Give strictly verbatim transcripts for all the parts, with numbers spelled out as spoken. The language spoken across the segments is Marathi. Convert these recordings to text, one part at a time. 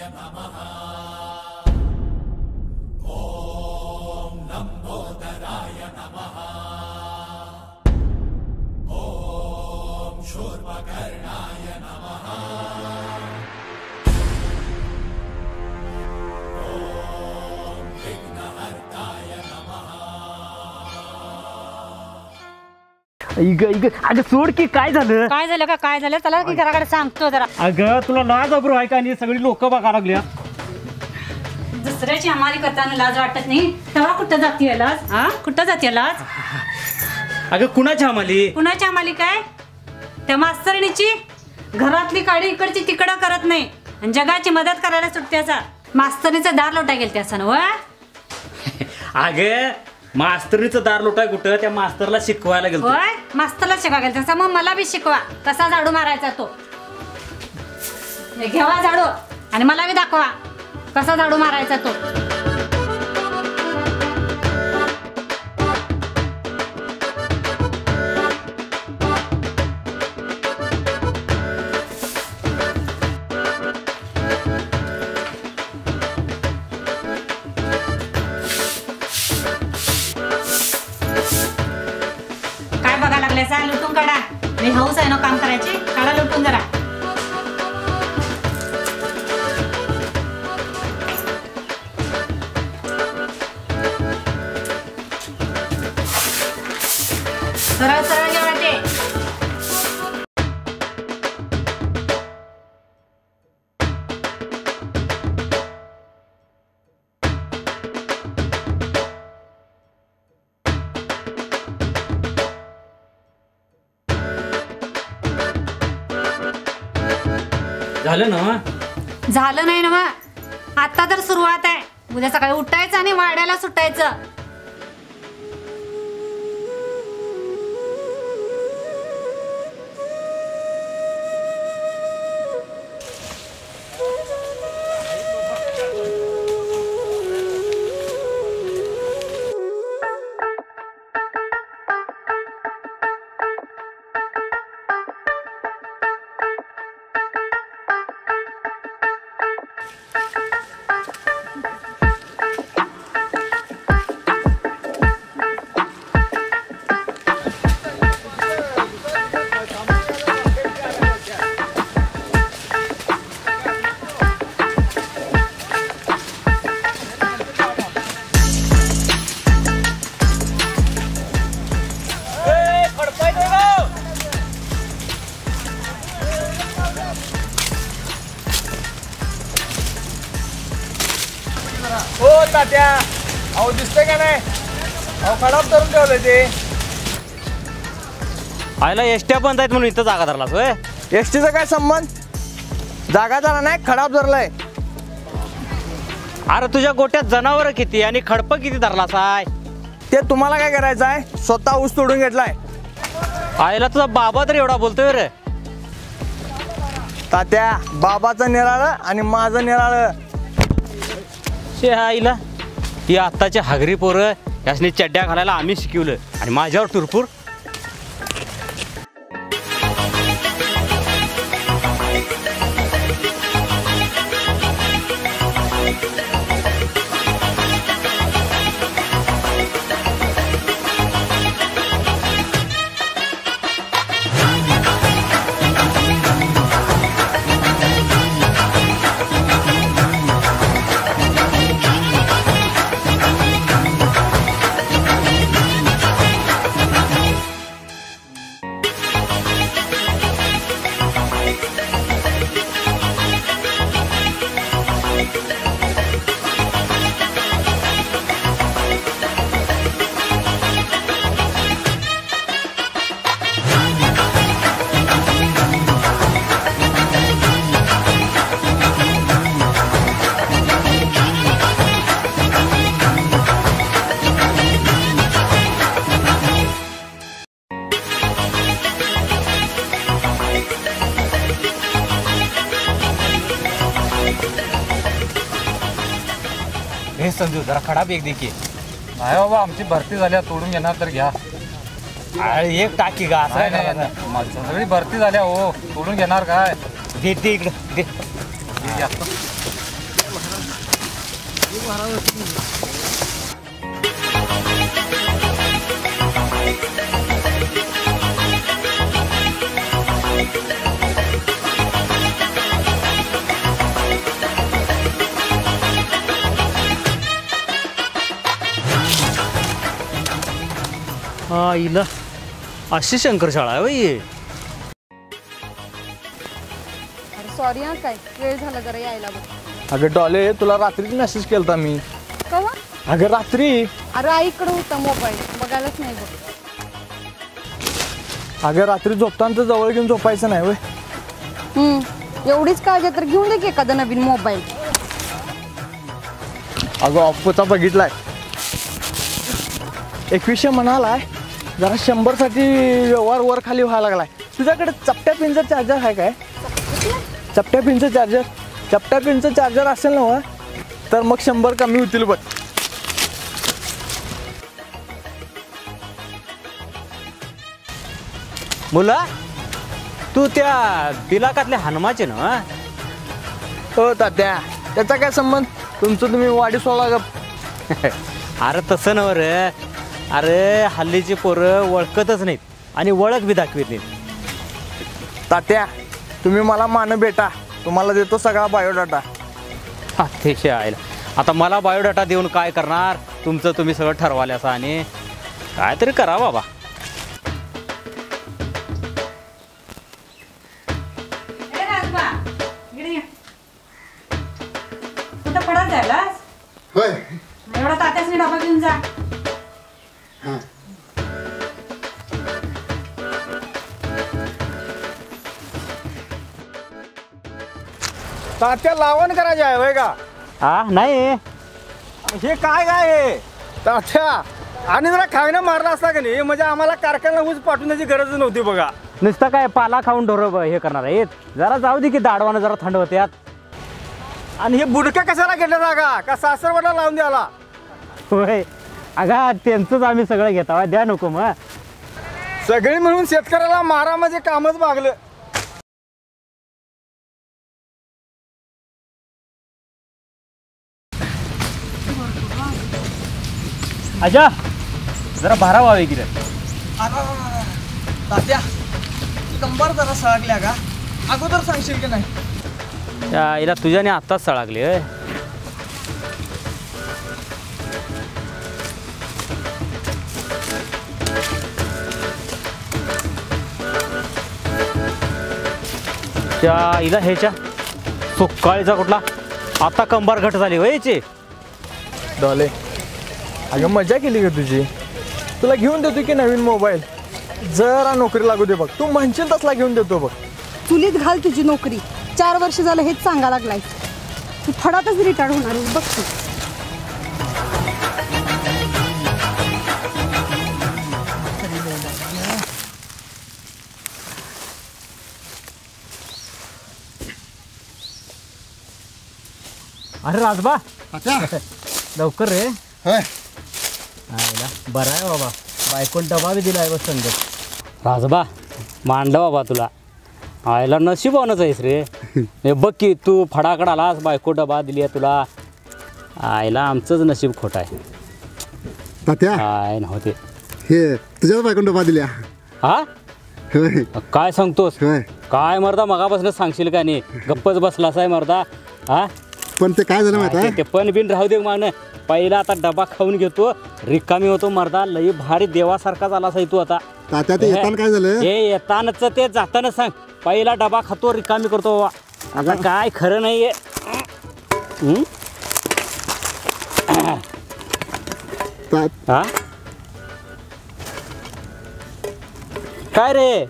अगं सोड की काय झालं काय झालं का काय झालं चला की घराकडे सांगतो जरा. अगं तुला लाज अब्रू आहे का आणि सगळी लोक बघा लागल्या. दुसऱ्याची हमाली करताना लाज वाटत नाही तेव्हा कुठं जातीये लाज? हा कुठं जातीये लाज? अगं कुणाची हमाली? कुणाची हमाली काय? त्या मास्तरणीची घरातली काडी इकडची तिकडं करत नाही आणि जगाची मदत करायला सुट्ट्याचा मास्तरणीचं दार लोटा गेल त्या सण. अगं मास्तरीचं दार लोटाय कुठं त्या मास्तरला शिकवायला गेलो. होय मास्तरला शिकवा गेल तसा मग मला बी शिकवा कसा झाडू मारायचा तो. घेवा झाडू आणि मला बी दाखवा कसा झाडू मारायचा तो. लुटून काढा मी हाऊस आहे ना काम करायची काढा लुटून जरा. सरळ सरळ जेवढा ते झालं ना? झालं नाही ना आता तर सुरुवात आहे. उद्या सकाळी उठायचं आणि वाड्याला सुटायचं. हो तात्या अहो दिसतंय का नाही? अहो खराब करून ठेवलंय ते. आयला एसट्या बंद आहेत म्हणून इथं जागा धरलास होय? एसटीचा काय संबंध? जागा धरा नाही खराब धरलाय. अरे तुझ्या गोट्यात जनावर किती आणि खडप किती धरलास आहे? ते तुम्हाला काय करायचं आहे? स्वतः ऊस तोडून घेतलाय. आयला तुझा बाबा तर एवढा बोलतोय रे. तात्या बाबाचं निराळं आणि माझं निराळं. शे आईला ही आत्ताच्या हागरी पोरं यासनी चड्ड्या घालायला आम्ही शिकवलं आणि माझ्यावर टुरपूर. हे संजू जरा खडाप एक देखील नाही बाबा आमची भरती झाल्या तोडून घेणार तर घ्या. एक टाकी का असं नाही सगळी भरती झाल्या हो तोडून घेणार काय? दे दे इकडे दे. हा इला अशी शंकरशाळा आहे बाई. अरे सॉरी हा, काय वेळ झाला जरा यायला बघ. अगं डॉले तुला रात्रीच मेसेज केलता मी. कवा? अगं रात्री. अरे आईकडे होता मोबाईल, बघायलाच नाही बघ. अगं रात्री झोपताना तर जवळ घेऊन झोपायचं नाही वय. हम्म एवढीच काळजी तर घेऊन दे की एखादा नवीन मोबाईल. अगं ऑप्पोचा बघितलाय एकवीसशे म्हणालाय, जरा शंभर साठी व्यवहार वर खाली व्हायला लागलाय. तुझ्याकडे चपट्या पिनचं चार्जर आहे काय? चपट्या पिनचं चार्जर चपट्या पिनचं चार्जर असेल ना तर मग शंभर कमी होतील बघ. मुला तू त्या बिलाकातल्या हनुमाचे ना? हो तात्या, त्याचा काय संबंध? तुमचं तुम्ही वाडी सोळा गप. अरे तसं नव रे. अरे हल्लीची पोरं ओळखतच नाहीत आणि ओळख बी दाखवित नाहीत. तात्या तुम्ही मला मान भेटा, तुम्हाला देतो सगळा बायोडाटा. अतिशय आहे. आता मला बायोडाटा देऊन काय करणार? तुमचं तुम्ही सगळं ठरवाल्याचं आणि काहीतरी करा बाबा. ए राजबा, इकडे ये. कुठं पडत जायलास? होय. एवढा तात्यासनी डबा घेऊन जा. तात्या लावण करायचे आहे वय का? हा नाही हे काय काय आहे तात्या? आणि जरा खायला मारला असता का नाही म्हणजे आम्हाला कारखान्याला ऊस पाठवण्याची गरज नव्हती बघा. नुसतं काय पाला खाऊन ढोरं हे करणार आहेत. जरा जाऊ दे की दाडवानं जरा थंड होत्यात. आणि हे बुडका कशाला घेतला जागा का सासरवाडा लावून द्याला? होय अगा त्यांचंच आम्ही सगळं घेता द्या नको मग. सगळी मिळून शेतकऱ्याला मारा म्हणजे कामच भागलं. आजा जरा भारा व्हावे की रे. तात्या कंबर जरा सळगल्या का? अगोदर सांगशील की नाही? त्या हिला तुझ्याने आत्ताच सळागली होय. त्या हिला ह्याच्या सुकाळीचा कुठला आता कंबार घट झाली होय याची. डॉले अगं मजा केली का तुझी? तुला घेऊन देतो की नवीन मोबाईल. जरा नोकरी लागू दे बघ. तू म्हणशील तसला घेऊन देतो बघ. चुलीत घाल तुझी नोकरी. चार वर्ष झालं हेच सांगा लागलाय. तू फडातच रिटायर होणार आहेस बघ तू. अरे राजबा तात्या. लवकर रे. होय. आयला बरं आहे बाबा. बायकोन डबा बी दिला आहे बस संगत. राजबा मांडला बाबा तुला. आयला नशिबानच आहेस रे. हे बघ की तू फडाकड आलास बायको डबा दिली आहे तुला. आयला आमचंच नशीब खोटं आहे. तात्या काय नव्हते. हे तुझ्याच बायकोन डबा दिल्या. हा होय. काय सांगतोस? होय. काय मर्दा मगापासून सांगशील का नाही? गप्पच बसलास आहे मर्दा. हा पण ते काय झालं माहिती आहे? ते पण बिन राहू दे मान. पहिला आता डबा खाऊन घेतो रिकामी होतो मर्दा. लई भारी देवासारखा झालास आहे तू आता. तात्या ते येताना काय झालं? हे येतानाच ते जाताना सांग. पहिला डबा खातो रिकामी करतो बाबा. आता काय खरं नाहीये. हं? ता- हा काय रे?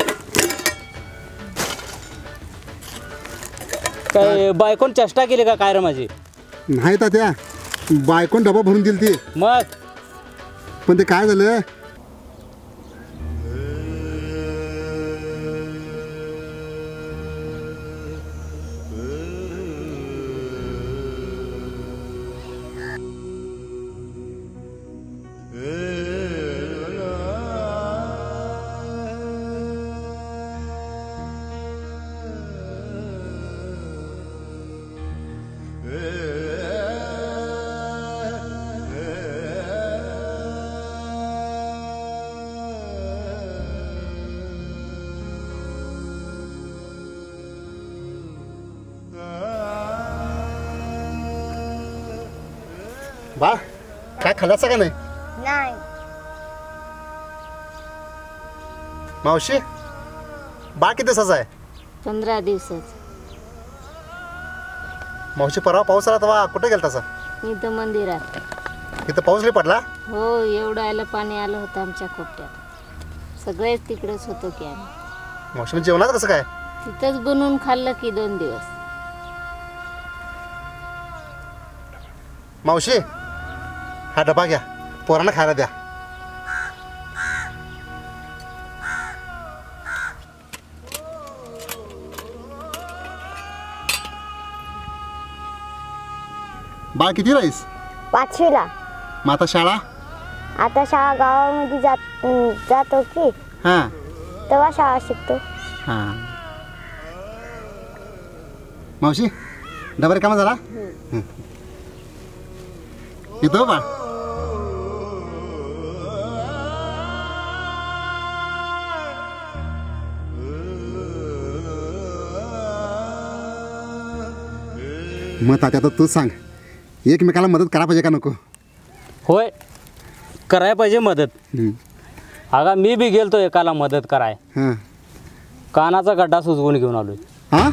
काय बायकोन चेष्टा केली का काय रे माझी? नाही तात्या, बायकोन डबा भरून दिली ती. मग पण ते काय झालं? बा काय खाल्लासा का नाही? नाही. मावशी बा किती दिवसाचा आहे? पंधरा दिवसाच. मावशी परवा पाऊस आला तेव्हा कुठे गेलता सा? इथं मंदिरात. इथं पाऊस नाही पडला? हो, एवढं आलं पाणी आलं होतं आमच्या खोपट्यात. सगळेच तिकडेच होतो की आम्ही. मावशी जेवणात कसं काय? तिथंच बनवून खाल्लं की दोन दिवस. मावशी हा डबा घ्या, पोरांना खायला द्या. बाळ किती राहीस? पाचवीला. मग आता शाळा? आता शाळा गावामध्ये जात जातो की हां तेव्हा शाळा शिकतो. हां. मावशी डबा रिकामा झाला? येतो बा. मग तात्या तर तूच सांग, एकमेकाला मदत करा पाहिजे का नको? होय, करायला पाहिजे मदत. अगा मी बी गेलतो एकाला मदत कराय, हां कानाचा गड्डा सुजवून घेऊन आलोय. हां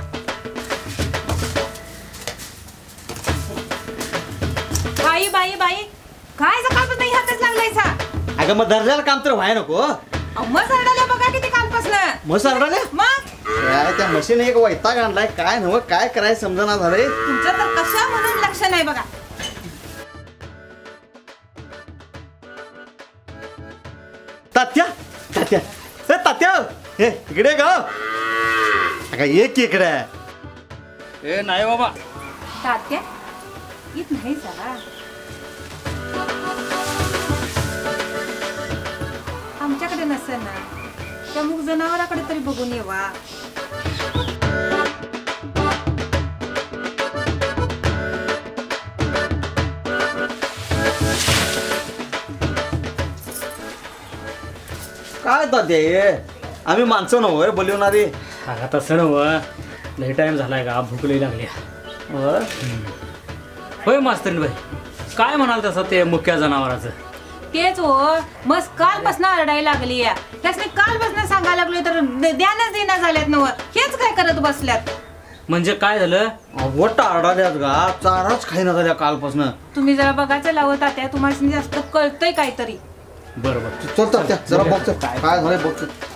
बाई बाई बाई काय सकाळपासून नाही हातच लागलायचा. अगं मग दर्जाला काम तर व्हाय नको. मग सरडाल्या बघा किती कालपासून. मग सरडाले मग काय त्या मशीन एक वैताग आणलाय. काय नव काय करायचं समजना झालंय. तुमचं तर कशा म्हणून लक्ष नाही बघा. तात्या तात्या ए तात्या हे इकडे ग. अगं एक इकडे. ए नाही बाबा, तात्या येत नाही जरा. आमच्याकडे नसेल ना, त्या मूग जनावराकडे तरी बघून येवा. काय तात्या हे आम्ही माणसं नव्हे बोलवणारी. अगा तसं नव्ह, लई टाईम झालाय का, भूक लई लागली. होय मास्तरीन बाई, काय म्हणाल तसं ते मुक्या जनावराचं? तेच हो, मस्त कालपासून आरडायला लागली या. त्यासनी कालपासून सांगायला लागलोय तर ध्यानच देना झाल्यात नव. हेच काय करत बसल्यात. म्हणजे काय झालं? वट आरडाल्यात गा, चाराच खाईना झाल्या कालपासून. तुम्ही जरा बघायचं लावत त्या तुम्हाला जास्त कळतंय काहीतरी. बरोबर. चल तात्या जरा बघ काय झालंय बघ.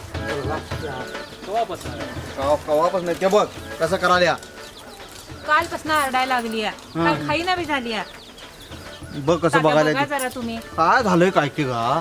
कवापासून ते बघ कसं कराल्या. कालपासून आरडायला लागली या. काय खाईना बी झाली या. बघ कसं बघा बघायला जरा तुम्ही. काय झालंय काय की गा.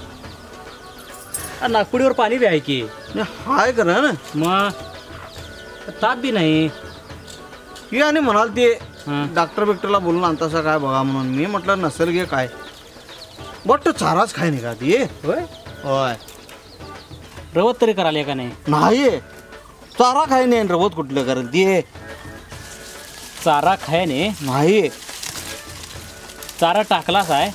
नागपुडीवर पाणी बी आहे की. हाय करा ना मग ताप बी नाही. ही आणि म्हणाल ते हं. डॉक्टर बिक्टरला बोलून आणतासा काय बघा म्हणून. मी म्हटलं नसेल गे काय. बट चाराच खाय नाही का ती. होय, होय रवत तरी करायला का नाही? नाही चारा खाय नाही रवत कुठलं करेल ती. चारा खायने नाही चारा टाकलाच आहे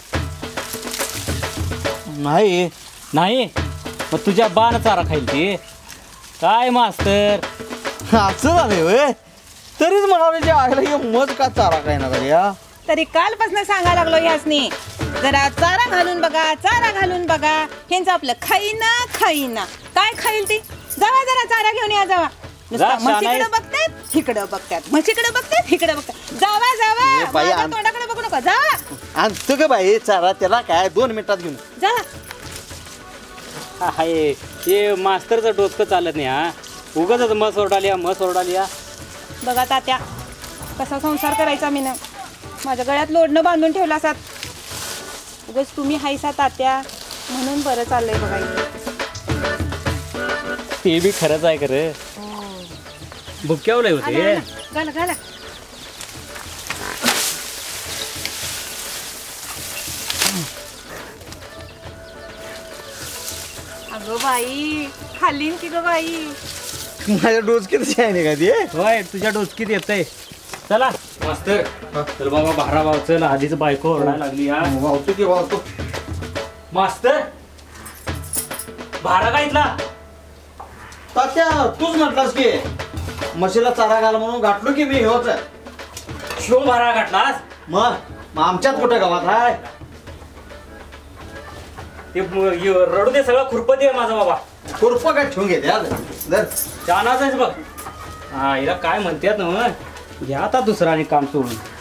नाही नाही. मग तुझ्या बाण चारा खाईल ती काय मास्तर? असं झालंय होय. तरीच म्हणाले जे आयला हे मज का चारा काय ना या. तरी कालपासून सांगायला लागलो ह्यासनी जरा चारा घालून बघा, चारा घालून बघा. ह्यांचं आपलं खाईना खाईना. काय खाईल ती? जावा जरा चारा घेऊन या जावा. नुसता म्हशीकडे बघतात इकडं बघतात, म्हशीकडे बघतात इकडे बघतात. जावा जावा, बाई, माझ्या आण- तोंडाकडे बघू नका. जावा आणतो का बाई चारा त्याला काय दोन मिनिटात घेऊन. जावा. आहे हे मास्तरचं डोसकं चालत नाही. हा उगाच मस ओरडालिया मस ओरडालिया. बघा तात्या कसा संसार करायचा मी ना. माझ्या गळ्यात लोडणं बांधून ठेवला असात. उगाच तुम्ही हायसा तात्या म्हणून बरं चाललंय बघा. ते बी खरंच आहे खरं. भुक्यावलंय होते. घाला घाला. अगं बाई खाल्ली की ग बाई. माझ्या डोस किती आहे नाही का ती. होय तुझ्या डोसकीत येतंय. चला मास्तर चल बाबा भारा भाव चल. आधीच बायको ओरडायला लागली. हा वाहतो की वाहतो. मास्तर भारा काय इथला? तात्या तूच म्हटलास की म्हशीला चारा घाल म्हणून घातलो की मी होत. शो भारा घातलास? मग मग आमच्यात कुठं गावात आहे ते म- य- रडू दे सगळं खुरपं दे माझा बाबा. खुरपं काय ठेवून घेते आज दर छानच आहेस बघ. हा हिला काय म्हणतात ना मग घ्या आता दुसरा आणि काम सोडून.